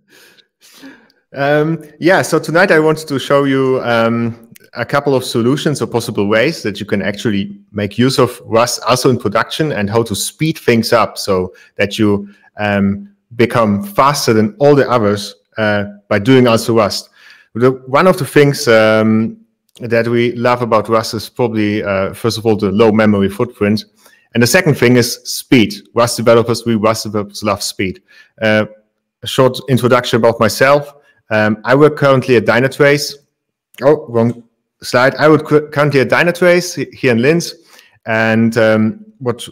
Yeah, so tonight I wanted to show you a couple of solutions or possible ways that you can actually make use of Rust also in production, and how to speed things up so that you become faster than all the others by doing also Rust. One of the things that we love about Rust is probably, first of all, the low memory footprint. And the second thing is speed. Rust developers love speed. A short introduction about myself. I work currently at Dynatrace. Oh, wrong slide. I work currently at Dynatrace here in Linz. And what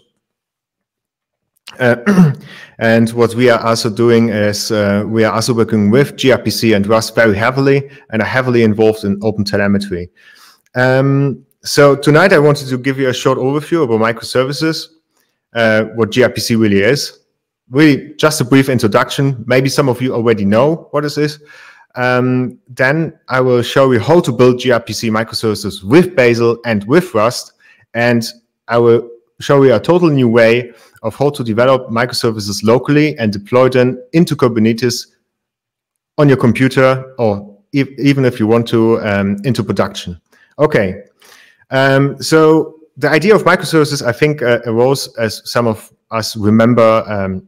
we are also doing is we are also working with gRPC and Rust very heavily, and are heavily involved in OpenTelemetry. So tonight I wanted to give you a short overview about microservices, what gRPC really is. Really just a brief introduction. Maybe some of you already know what this is. Then I will show you how to build gRPC microservices with Bazel and with Rust. And I will show you a total new way of how to develop microservices locally and deploy them into Kubernetes on your computer, or even if you want to, into production. Okay, so the idea of microservices, I think, arose, as some of us remember,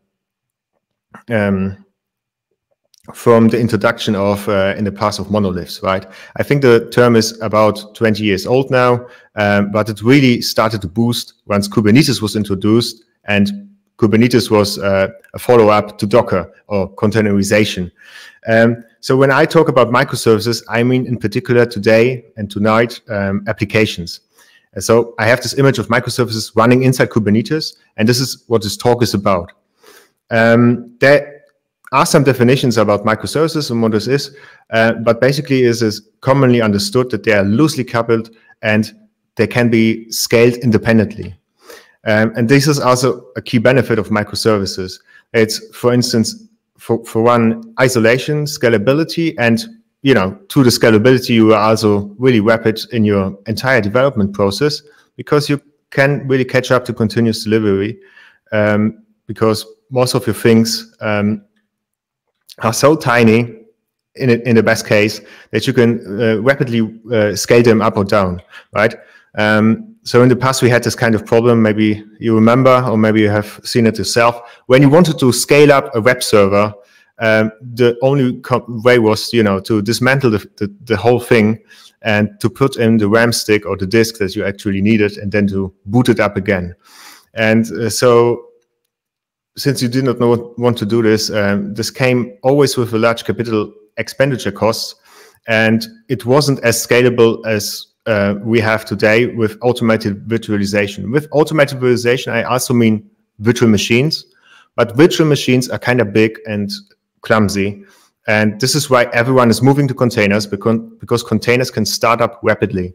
from the introduction of, in the past, of monoliths, right? I think the term is about 20 years old now, but it really started to boost once Kubernetes was introduced, and Kubernetes was a follow-up to Docker or containerization. So when I talk about microservices, I mean in particular today and tonight applications. And so I have this image of microservices running inside Kubernetes, and this is what this talk is about. There are some definitions about microservices and what this is, but basically it is commonly understood that they are loosely coupled and they can be scaled independently. And this is also a key benefit of microservices. It's, for instance, for one, isolation, scalability, and through the scalability, you are also really rapid in your entire development process, because you can really catch up to continuous delivery, because most of your things are so tiny, in the best case, that you can rapidly scale them up or down, right? So in the past, we had this kind of problem. Maybe you remember, or maybe you have seen it yourself. When you wanted to scale up a web server, the only way was, to dismantle the whole thing and to put in the RAM stick or the disk that you actually needed, and then to boot it up again. And so, since you did not want to do this, this came always with a large capital expenditure costs, and it wasn't as scalable as we have today with automated virtualization. With automated virtualization, I also mean virtual machines, but virtual machines are kind of big and clumsy. And this is why everyone is moving to containers, because containers can start up rapidly.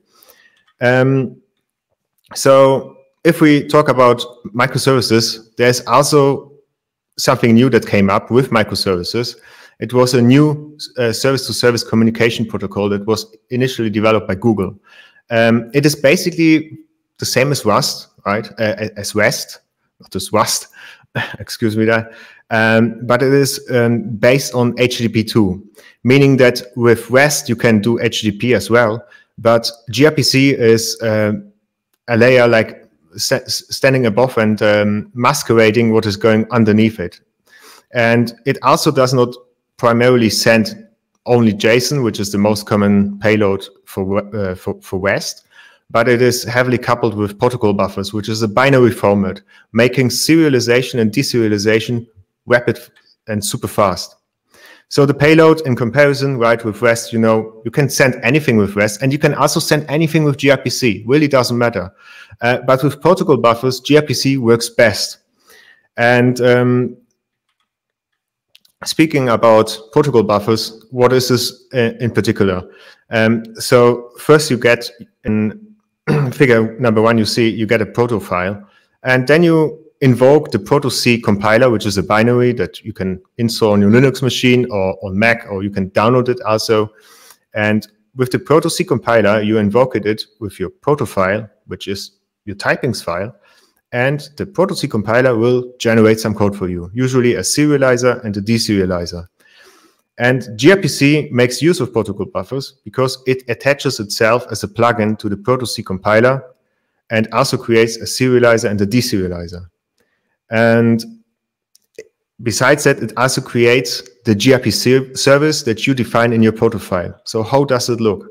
So if we talk about microservices, there's also something new that came up with microservices. It was a new service-to-service communication protocol that was initially developed by Google. It is basically the same as Rust, right? As REST, not just Rust, excuse me there. But it is based on HTTP2, meaning that with REST you can do HTTP as well. But gRPC is a layer like standing above and masquerading what is going underneath it. And it also does not primarily send only JSON, which is the most common payload for REST, but it is heavily coupled with protocol buffers, which is a binary format, making serialization and deserialization rapid and super fast. So the payload, in comparison, right, with REST, you can send anything with REST, and you can also send anything with gRPC. Really doesn't matter. But with protocol buffers, gRPC works best. And speaking about protocol buffers, what is this in particular? So first you get, in figure number 1, you get a proto file, and then you invoke the Proto-C compiler, which is a binary that you can install on your Linux machine or on Mac, or you can download it also. And with the Proto-C compiler, you invoke it with your proto file, which is your typings file, and the Proto-C compiler will generate some code for you, usually a serializer and a deserializer. And gRPC makes use of protocol buffers because it attaches itself as a plugin to the Proto-C compiler and also creates a serializer and a deserializer. And besides that, it also creates the gRPC service that you define in your proto file. So how does it look?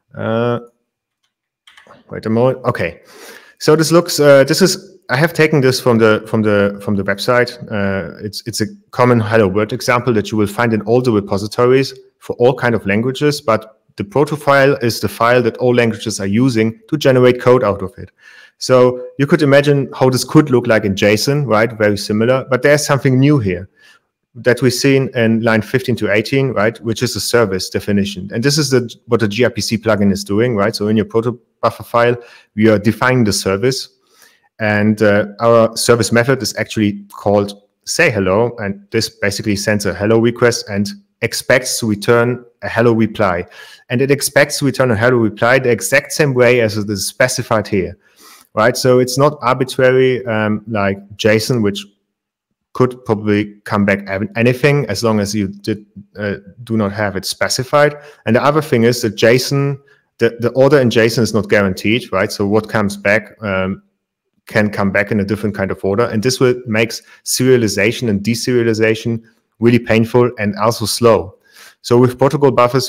Wait a moment. Okay, so this looks. I have taken this from the website. It's a common Hello World example that you will find in all the repositories for all kind of languages. But the proto file is the file that all languages are using to generate code out of it. So you could imagine how this could look like in JSON, right? Very similar, but there's something new here that we've seen in line 15 to 18, right? Which is a service definition. And this is what the gRPC plugin is doing, right? So in your proto buffer file, we are defining the service, and our service method is actually called say hello. And this basically sends a hello request and expects to return a hello reply. And it expects to return a hello reply the exact same way as it is specified here. Right, so it's not arbitrary like JSON, which could probably come back anything as long as you do not have it specified. And the other thing is that JSON, the order in JSON is not guaranteed, right? So what comes back can come back in a different kind of order, and this makes serialization and deserialization really painful and also slow. So with protocol buffers,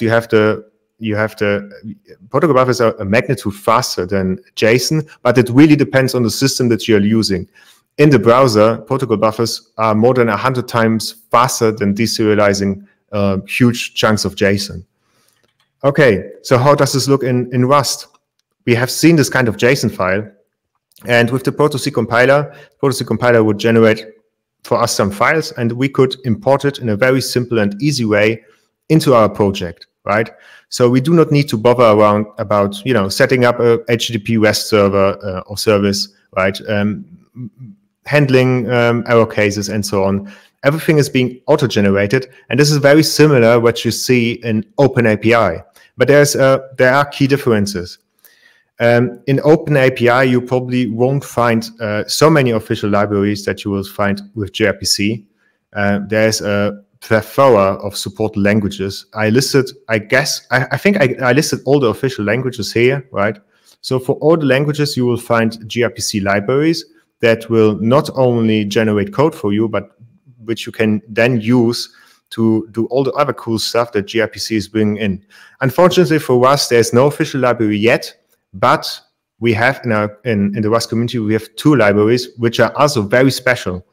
protocol buffers are a magnitude faster than JSON, but it really depends on the system that you're using. In the browser, protocol buffers are more than 100 times faster than deserializing huge chunks of JSON. Okay, so how does this look in Rust? We have seen this kind of JSON file, and with the Proto-C compiler would generate for us some files, and we could import it in a very simple and easy way into our project. Right, so we do not need to bother around about setting up a HTTP REST server or service, right? Handling error cases and so on. Everything is being auto-generated, and this is very similar what you see in OpenAPI. But there are key differences. In OpenAPI, you probably won't find so many official libraries that you will find with gRPC. There's a plethora of support languages. I think I listed all the official languages here, right? So for all the languages, you will find gRPC libraries that will not only generate code for you, but which you can then use to do all the other cool stuff that gRPC is bringing in. Unfortunately for us, there's no official library yet, but we have in the Rust community, we have 2 libraries which are also very special.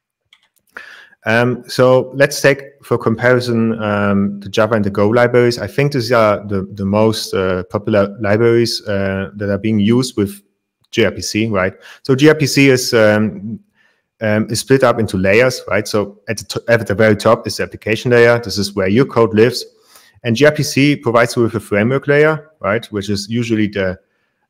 So let's take for comparison the Java and the Go libraries. I think these are the most popular libraries that are being used with gRPC, right? So gRPC is split up into layers, right? So at the very top is the application layer. This is where your code lives. And gRPC provides you with a framework layer, right? Which is usually the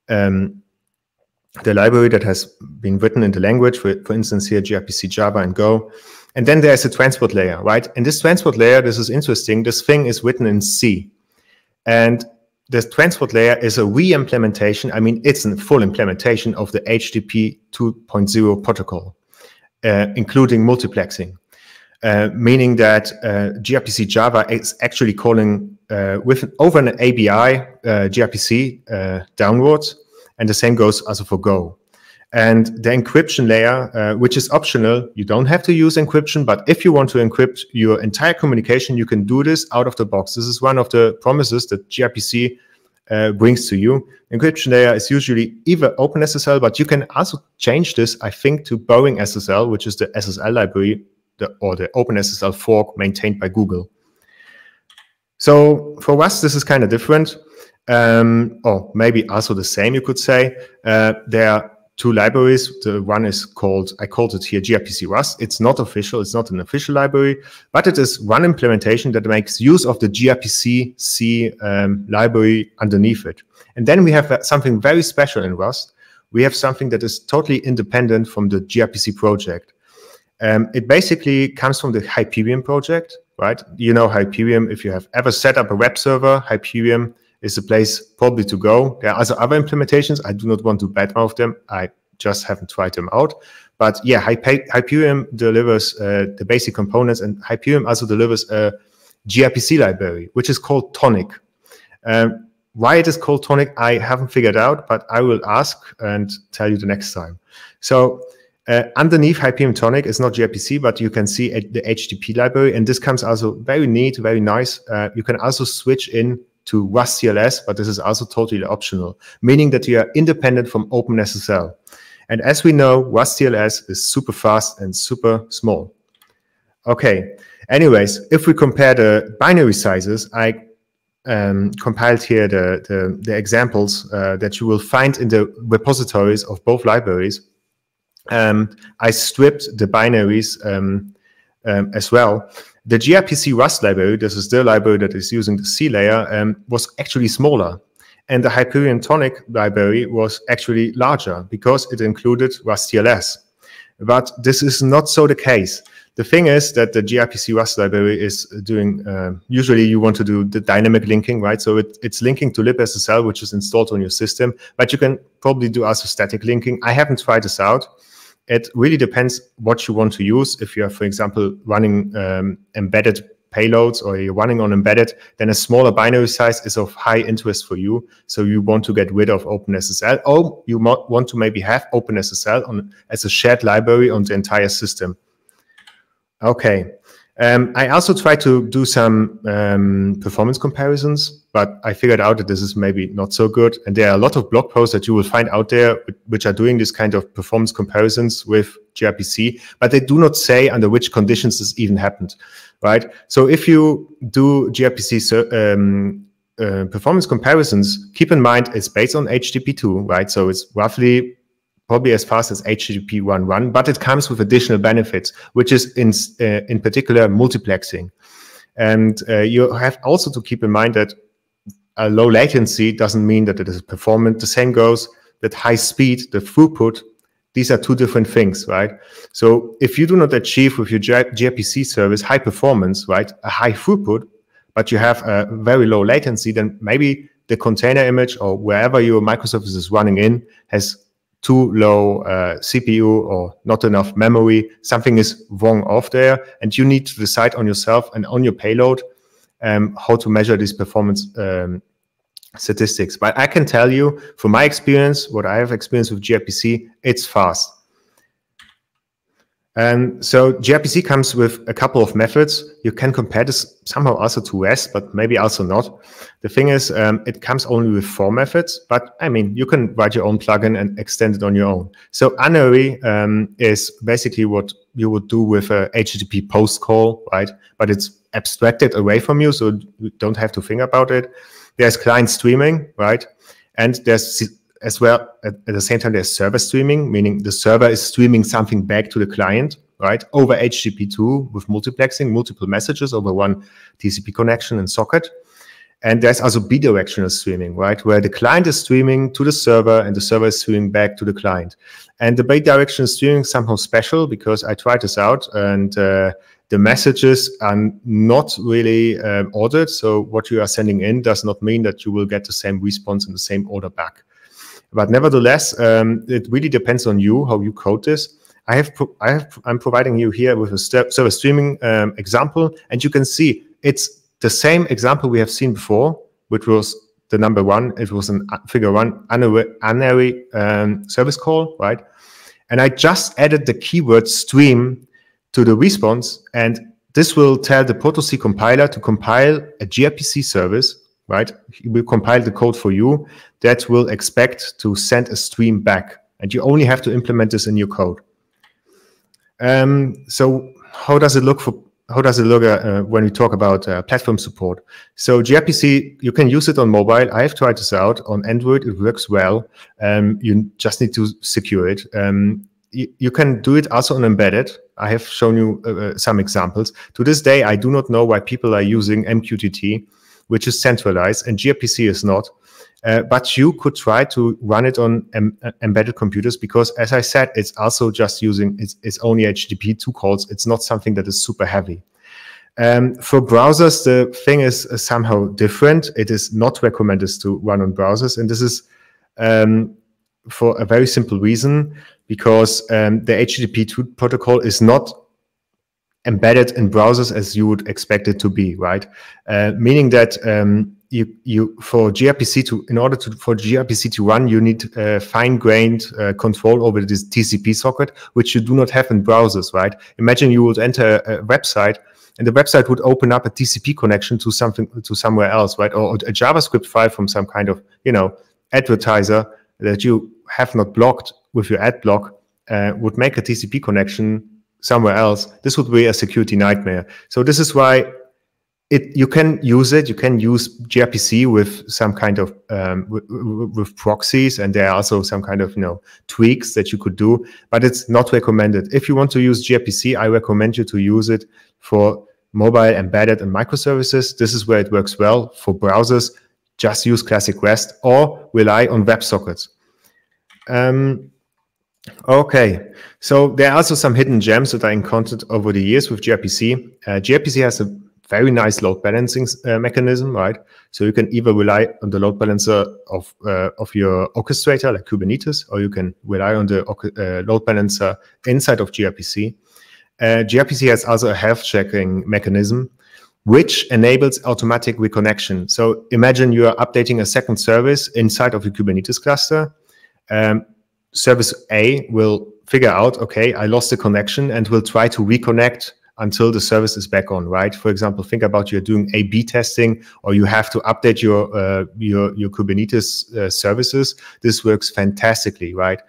library that has been written in the language, for instance here, gRPC, Java, and Go. And then there's a transport layer, right? And this transport layer, this is interesting, this thing is written in C. And this transport layer is a re-implementation, I mean, it's a full implementation of the HTTP 2.0 protocol, including multiplexing, meaning that gRPC Java is actually calling over an ABI gRPC downwards, and the same goes also for Go. And the encryption layer, which is optional, you don't have to use encryption, but if you want to encrypt your entire communication, you can do this out of the box. This is one of the promises that gRPC brings to you. Encryption layer is usually either OpenSSL, but you can also change this, I think, to Boring SSL, which is the SSL library or the OpenSSL fork maintained by Google. So for us, this is kind of different, or maybe also the same, you could say. There are 2 libraries. The one is I called it here gRPC Rust. It's not official, it's not an official library, but it is one implementation that makes use of the gRPC C library underneath it. And then we have something very special in Rust. We have something that is totally independent from the gRPC project. It basically comes from the Hyperion project, right? You know Hyperion, if you have ever set up a web server, Hyperion is the place probably to go. There are also other implementations. I do not want to badmouth them. I just haven't tried them out. But yeah, Hyperion delivers the basic components, and Hyperion also delivers a gRPC library, which is called Tonic. Why it is called Tonic, I haven't figured out, but I will ask and tell you the next time. So underneath Hyperion Tonic is not gRPC, but you can see the HTTP library, and this comes also very neat, very nice. You can also switch in to Rust TLS, but this is also totally optional, meaning that you are independent from OpenSSL. And as we know, Rust TLS is super fast and super small. Okay, anyways, if we compare the binary sizes, I compiled here the examples that you will find in the repositories of both libraries. I stripped the binaries as well. The gRPC Rust library, this is the library that is using the C layer, was actually smaller. And the Hyperion Tonic library was actually larger because it included Rust TLS. But this is not so the case. The thing is that the gRPC Rust library is doing, usually you want to do the dynamic linking, right? So it's linking to libSSL, which is installed on your system, but you can probably do also static linking. I haven't tried this out. It really depends what you want to use. If you're, for example, running embedded payloads or you're running on embedded, then a smaller binary size is of high interest for you. So you want to get rid of OpenSSL, or you want to maybe have OpenSSL as a shared library on the entire system. Okay. I also tried to do some performance comparisons, but I figured out that this is maybe not so good. And there are a lot of blog posts that you will find out there which are doing this kind of performance comparisons with gRPC, but they do not say under which conditions this even happened, right? So if you do gRPC performance comparisons, keep in mind it's based on HTTP2, right? So it's roughly probably as fast as HTTP 1.1, but it comes with additional benefits, which is in particular multiplexing. And you have also to keep in mind that a low latency doesn't mean that it is performant. The same goes that high speed, the throughput, these are two different things, right? So if you do not achieve with your gRPC service high performance, right, a high throughput, but you have a very low latency, then maybe the container image or wherever your microservice is running in has too low CPU or not enough memory. Something is wrong off there, and you need to decide on yourself and on your payload how to measure these performance statistics. But I can tell you from my experience, what I have experienced with gRPC, it's fast. And so gRPC comes with a couple of methods. You can compare this somehow also to REST, but maybe also not. The thing is, it comes only with 4 methods, but I mean, you can write your own plugin and extend it on your own. So Anery is basically what you would do with a HTTP post call, right? But it's abstracted away from you, so you don't have to think about it. There's client streaming, right? And there's as well, at the same time, there's server streaming, meaning the server is streaming something back to the client, right, over HTTP2 with multiplexing, multiple messages over one TCP connection and socket. And there's also bidirectional streaming, right, where the client is streaming to the server and the server is streaming back to the client. And the bidirectional streaming is somehow special because I tried this out, and the messages are not really ordered. So what you are sending in does not mean that you will get the same response in the same order back. But nevertheless, it really depends on you, how you code this. I'm providing you here with a server streaming example, and you can see it's the same example we have seen before, which was the number 1. It was in figure 1, Anery service call, right? And I just added the keyword stream to the response, and this will tell the Proto-C compiler to compile a gRPC service, right? He will compile the code for you that will expect to send a stream back. And you only have to implement this in your code. So how does it look when we talk about platform support? So gRPC, you can use it on mobile. I have tried this out on Android. It works well. You just need to secure it. You can do it also on embedded. I have shown you some examples. To this day, I do not know why people are using MQTT, which is centralized, and gRPC is not. But you could try to run it on embedded computers because, as I said, it's also just using, it's only HTTP2 calls. It's not something that is super heavy. For browsers, the thing is somehow different. It is not recommended to run on browsers. And this is for a very simple reason, because the HTTP2 protocol is not embedded in browsers as you would expect it to be, right? Meaning that for gRPC to run, you need fine-grained control over this TCP socket, which you do not have in browsers, right? Imagine you would enter a website, and the website would open up a TCP connection to somewhere else, right? Or a JavaScript file from some kind of, advertiser that you have not blocked with your ad block would make a TCP connection somewhere else. This would be a security nightmare. So this is why you can use gRPC with some kind of with proxies, and there are also some kind of tweaks that you could do, but it's not recommended. If you want to use gRPC, I recommend you to use it for mobile, embedded, and microservices. This is where it works well. For browsers, just use classic REST or rely on WebSockets. Okay, so there are also some hidden gems that I encountered over the years with gRPC. gRPC has a very nice load balancing mechanism, right? So you can either rely on the load balancer of your orchestrator, like Kubernetes, or you can rely on the load balancer inside of gRPC. gRPC has also a health checking mechanism, which enables automatic reconnection. So imagine you are updating a second service inside of your Kubernetes cluster. Service A will figure out, okay, I lost the connection, and will try to reconnect until the service is back on, right? For example, think about you're doing A/B testing, or you have to update your Kubernetes services. This works fantastically, right?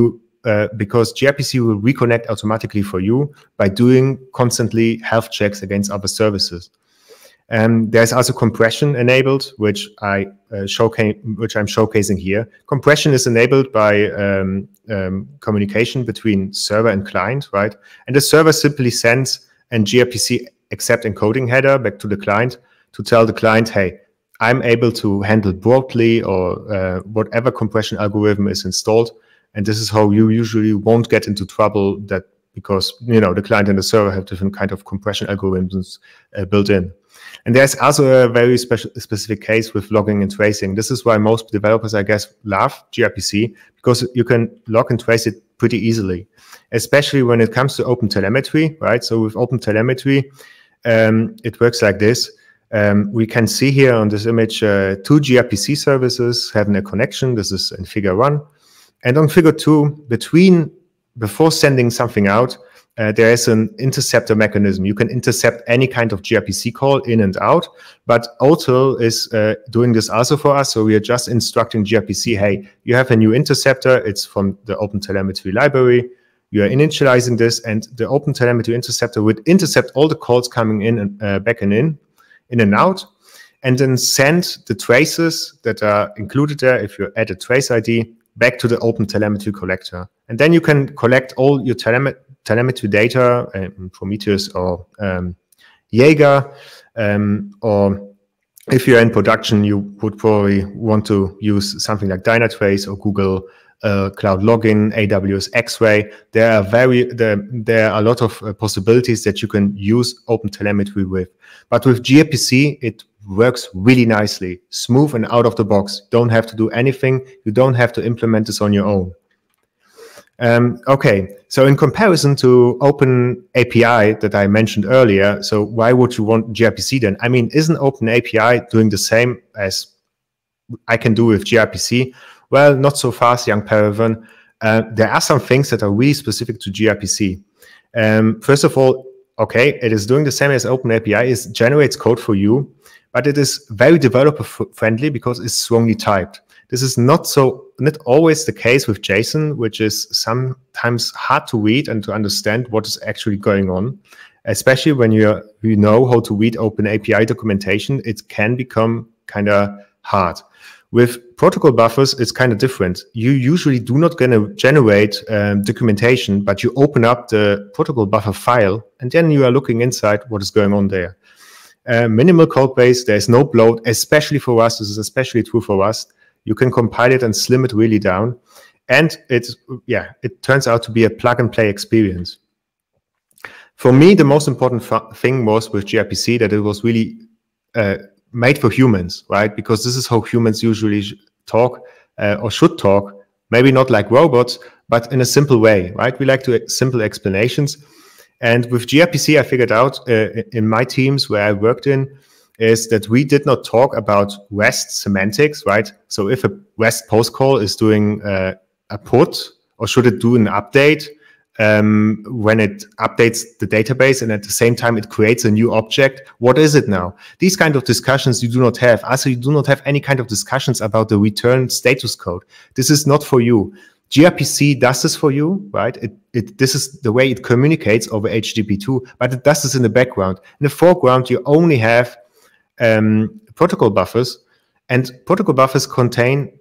Because gRPC will reconnect automatically for you by doing constantly health checks against other services. There's also compression enabled, which I'm showcasing here. Compression is enabled by communication between server and client, right? And the server simply sends an gRPC accept encoding header back to the client to tell the client, hey, I'm able to handle broadly or whatever compression algorithm is installed. And this is how you usually won't get into trouble, that because the client and the server have different kind of compression algorithms built in. And there's also a very specific case with logging and tracing. This is why most developers, I guess, love gRPC, because you can log and trace it pretty easily, especially when it comes to OpenTelemetry, right? So with OpenTelemetry, it works like this. We can see here on this image 2 gRPC services having a connection. This is in figure 1. And on figure 2, before sending something out, there is an interceptor mechanism. You can intercept any kind of gRPC call in and out, but OTel is doing this also for us. So we are just instructing gRPC, hey, you have a new interceptor. It's from the OpenTelemetry library. You are initializing this, and the OpenTelemetry interceptor would intercept all the calls coming in and back and in and out, and then send the traces that are included there, if you add a trace ID, back to the OpenTelemetry collector. And then you can collect all your telemetry data, Prometheus or Jaeger, or if you're in production, you would probably want to use something like Dynatrace or Google Cloud Login, AWS X-Ray. There are a lot of possibilities that you can use OpenTelemetry with. But with gRPC, it works really nicely, smooth and out of the box. Don't have to do anything. You don't have to implement this on your own. Okay, so in comparison to OpenAPI that I mentioned earlier, so why would you want gRPC then? I mean, isn't OpenAPI doing the same as I can do with gRPC? Well, not so fast, young Paravan. There are some things that are really specific to gRPC. First of all, okay, it is doing the same as OpenAPI. It generates code for you, but it is very developer friendly because it's strongly typed. This is not always the case with JSON, which is sometimes hard to read and to understand what is actually going on. Especially when you know how to read OpenAPI documentation, it can become kind of hard. With protocol buffers, it's kind of different. You usually do not going to generate documentation, but you open up the protocol buffer file, and then you are looking inside what is going on there. Minimal code base, there's no bloat, especially for Rust. This is especially true for Rust. You can compile it and slim it really down. And it turns out to be a plug-and-play experience. For me, the most important thing was with gRPC that it was really made for humans, right? Because this is how humans usually talk or should talk. Maybe not like robots, but in a simple way, right? We like to simple explanations. And with gRPC, I figured out in my teams where I worked in, is that we did not talk about REST semantics, right? So if a REST post call is doing a put, or should it do an update when it updates the database and at the same time it creates a new object? What is it now? These kind of discussions you do not have. Also, you do not have any kind of discussions about the return status code. This is not for you. gRPC does this for you, right? This is the way it communicates over HTTP2, but it does this in the background. In the foreground, you only have protocol buffers, and protocol buffers contain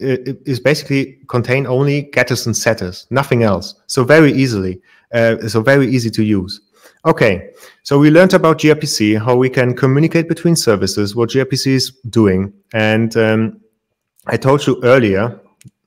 only getters and setters, nothing else. So very easy to use. Okay, so we learned about gRPC, how we can communicate between services, what gRPC is doing, and I told you earlier.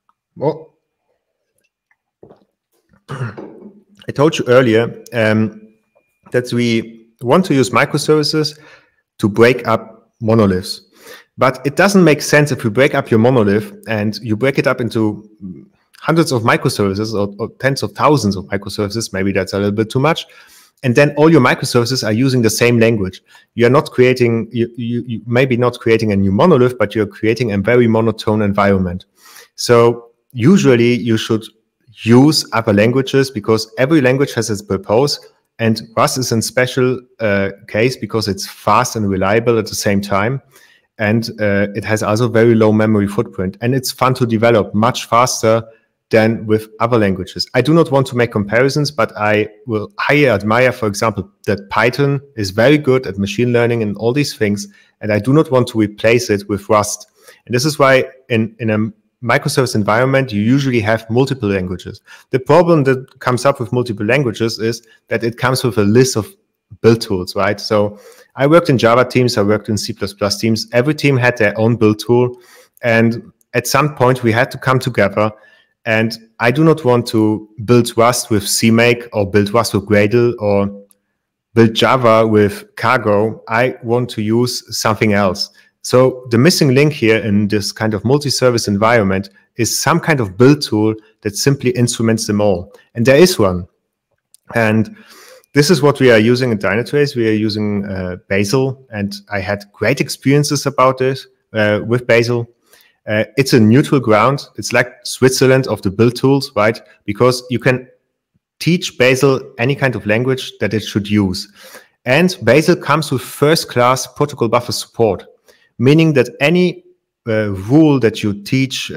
That we want to use microservices to break up monoliths. But it doesn't make sense if you break up your monolith and you break it up into hundreds of microservices or tens of thousands of microservices. Maybe that's a little bit too much. And then all your microservices are using the same language. You're not creating, you maybe not creating a new monolith, but you're creating a very monotone environment. So usually you should use other languages because every language has its purpose, and Rust is a special case because it's fast and reliable at the same time, and it has also very low memory footprint, and it's fun to develop much faster than with other languages. I do not want to make comparisons, but I will highly admire, for example, that Python is very good at machine learning and all these things, and I do not want to replace it with Rust. And this is why in a microservice environment, you usually have multiple languages. The problem that comes up with multiple languages is that it comes with a list of build tools, right? So I worked in Java teams, I worked in C++ teams. Every team had their own build tool. And at some point we had to come together. And I do not want to build Rust with CMake or build Rust with Gradle or build Java with Cargo. I want to use something else. So the missing link here in this kind of multi-service environment is some kind of build tool that simply instruments them all. And there is one. And this is what we are using in Dynatrace. We are using Bazel, and I had great experiences about it with Bazel. It's a neutral ground. It's like Switzerland of the build tools, right? Because you can teach Bazel any kind of language that it should use. And Bazel comes with first-class protocol buffer support, meaning that any rule that you teach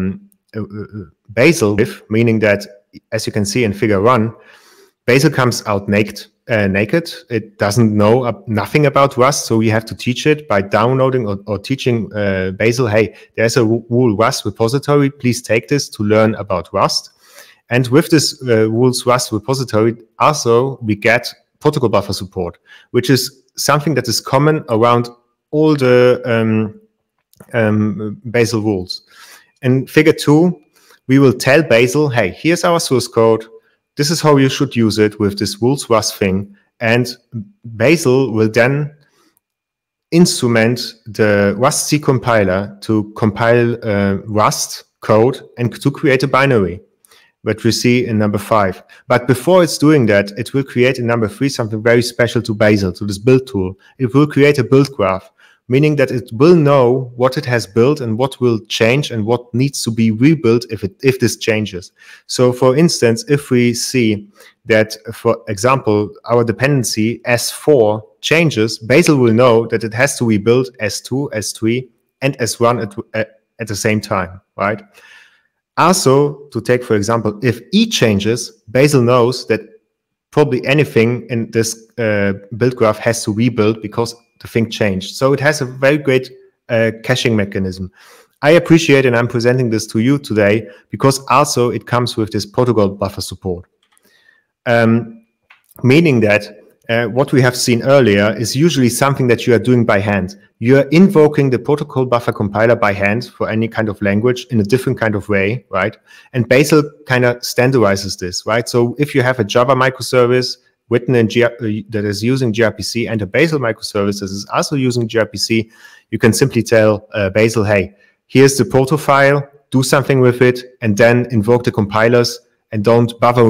Bazel with, meaning that, as you can see in figure 1, Bazel comes out naked. It doesn't know nothing about Rust, so we have to teach it by downloading or teaching Bazel, hey, there's a rule Rust repository, please take this to learn about Rust. And with this rules Rust repository, also we get protocol buffer support, which is something that is common around all the Bazel rules. In figure 2, we will tell Bazel, hey, here's our source code. This is how you should use it with this rules Rust thing. And Bazel will then instrument the Rust C compiler to compile Rust code and to create a binary, that we see in number 5. But before it's doing that, it will create in number 3 something very special to Bazel, to this build tool. It will create a build graph, meaning that it will know what it has built and what will change and what needs to be rebuilt if this changes. So for instance, if we see that, for example, our dependency S4 changes, Bazel will know that it has to rebuild S2, S3, and S1 at the same time, right? Also, to take, for example, if E changes, Bazel knows that probably anything in this build graph has to rebuild because the thing changed. So it has a very great caching mechanism. I appreciate, and I'm presenting this to you today, because also it comes with this protocol buffer support. Meaning that what we have seen earlier is usually something that you are doing by hand. You are invoking the protocol buffer compiler by hand for any kind of language in a different kind of way, right? And Bazel kind of standardizes this, right? So if you have a Java microservice written in that is using gRPC and a Bazel microservice that is also using gRPC, you can simply tell Bazel, hey, here's the proto file, do something with it, and then invoke the compilers and don't bother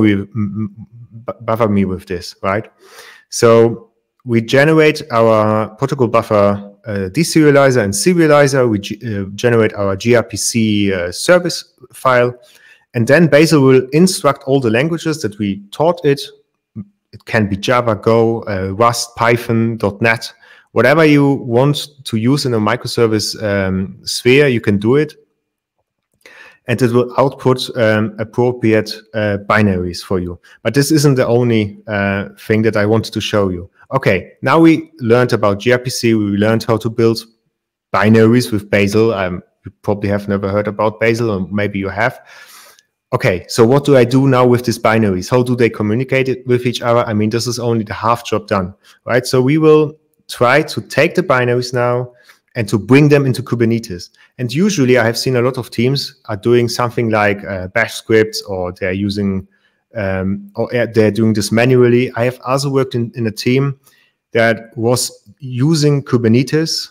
me with this, right? So we generate our protocol buffer deserializer and serializer. We generate our gRPC service file, and then Bazel will instruct all the languages that we taught it. It can be Java, Go, Rust, Python, .NET, whatever you want to use in a microservice sphere, you can do it. And it will output appropriate binaries for you. But this isn't the only thing that I wanted to show you. Okay, now we learned about gRPC. We learned how to build binaries with Bazel. You probably have never heard about Bazel, or maybe you have. Okay, so what do I do now with these binaries? How do they communicate it with each other? I mean, this is only the half job done, right? So we will try to take the binaries now and to bring them into Kubernetes. And usually I have seen a lot of teams are doing something like bash scripts, or they're using, or they're doing this manually. I have also worked in a team that was using Kubernetes,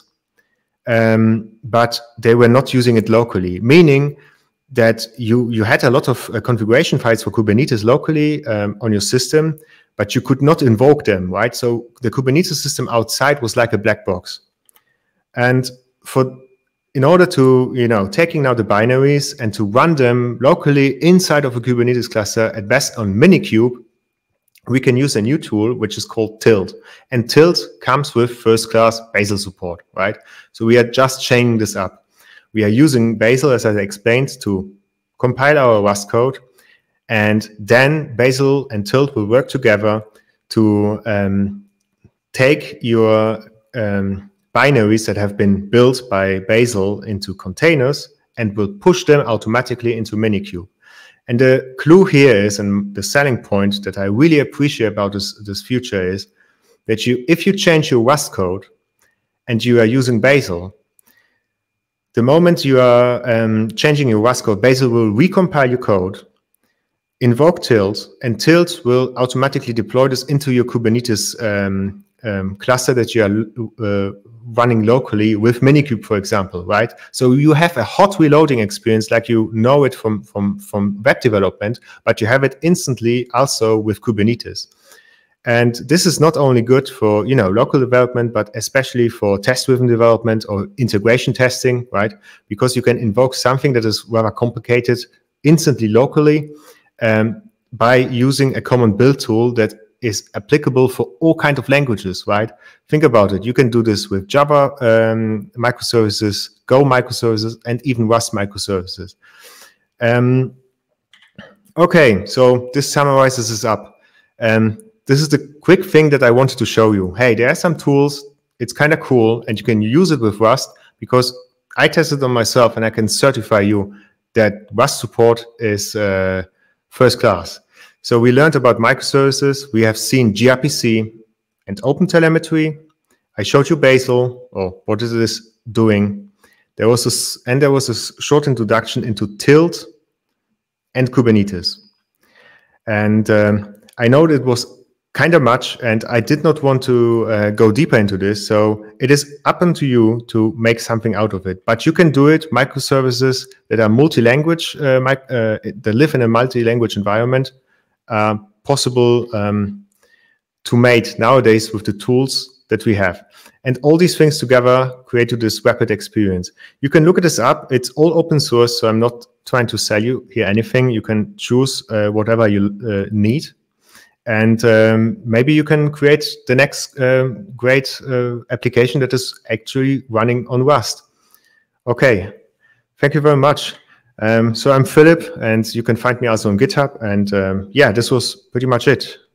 but they were not using it locally, meaning that you had a lot of configuration files for Kubernetes locally on your system, but you could not invoke them, right? So the Kubernetes system outside was like a black box. And in order to, taking now the binaries and to run them locally inside of a Kubernetes cluster, at best on Minikube, we can use a new tool, which is called Tilt. And Tilt comes with first-class Bazel support, right? So we are just chaining this up. We are using Bazel, as I explained, to compile our Rust code. And then Bazel and Tilt will work together to take your binaries that have been built by Bazel into containers and will push them automatically into Minikube. And the clue here is, and the selling point that I really appreciate about this feature is that if you change your Rust code and you are using Bazel, the moment you are changing your Rust code, Bazel will recompile your code, invoke Tilt, and Tilt will automatically deploy this into your Kubernetes cluster that you are running locally with Minikube, for example, right? So you have a hot reloading experience like you know it from web development, but you have it instantly also with Kubernetes. And this is not only good for, local development, but especially for test-driven development or integration testing, right? Because you can invoke something that is rather complicated instantly locally by using a common build tool that is applicable for all kinds of languages, right? Think about it. You can do this with Java microservices, Go microservices, and even Rust microservices. Okay, so this summarizes this up. This is the quick thing that I wanted to show you. Hey, there are some tools. It's kind of cool, and you can use it with Rust, because I tested on myself, and I can certify you that Rust support is first class. So we learned about microservices. We have seen gRPC and OpenTelemetry. I showed you Bazel, or what is this doing. There was a short introduction into Tilt and Kubernetes. And I know that it was kind of much, and I did not want to go deeper into this. So it is up to you to make something out of it. But you can do it. Microservices that are multi-language, that live in a multi-language environment, possible to mate nowadays with the tools that we have. And all these things together create this rapid experience. You can look at this up. It's all open source, so I'm not trying to sell you here anything. You can choose whatever you need. And maybe you can create the next great application that is actually running on Rust. Okay, thank you very much. So I'm Philip, and you can find me also on GitHub. And yeah, this was pretty much it.